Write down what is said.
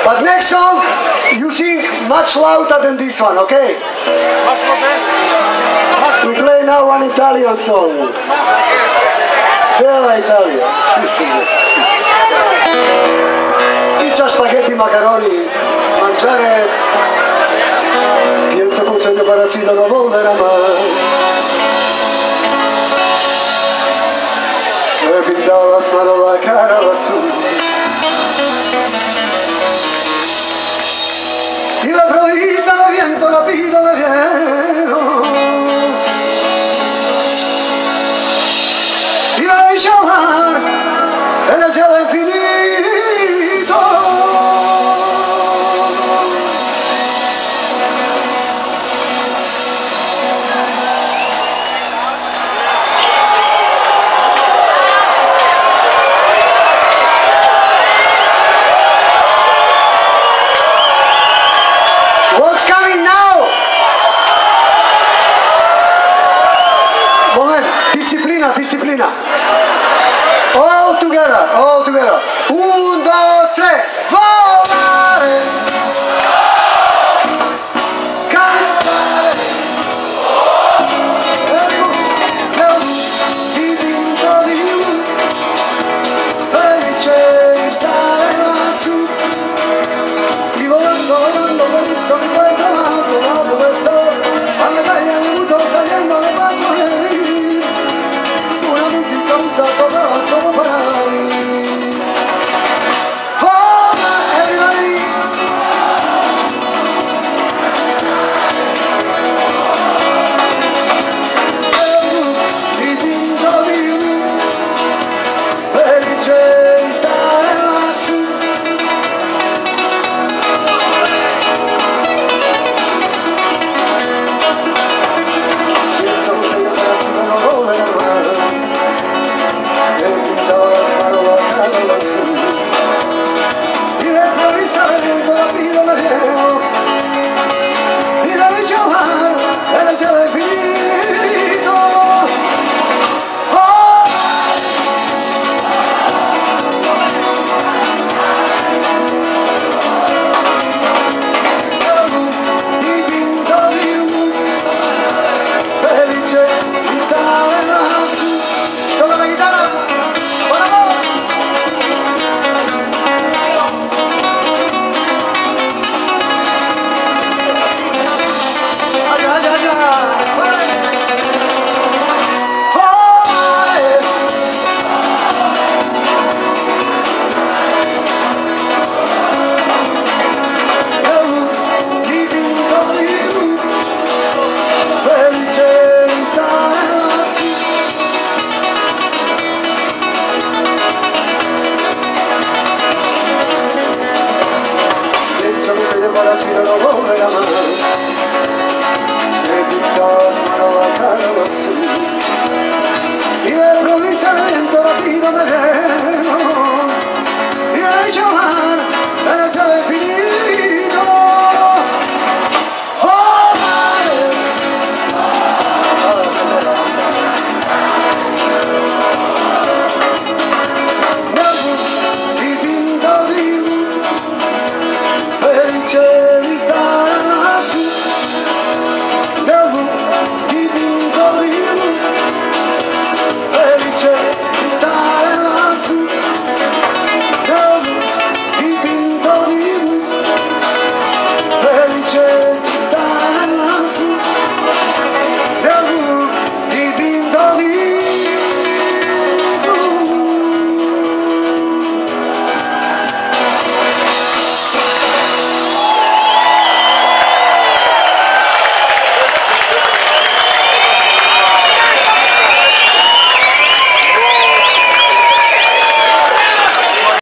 But next song, you sing much louder than this one, okay? We play now one Italian song. Bella Italia, sì sì. Pizza, spaghetti, macaroni, mangiare, pienso con sogno parassita non volverà mai. Me he pintado las manos, la cara, la azul. Y me improvisa de viento rápido me vieron. Y me hice ahogar en el cielo infinito. What's coming now? Moment, disciplina, disciplina. All together, all together. 1, 2, 3, 4!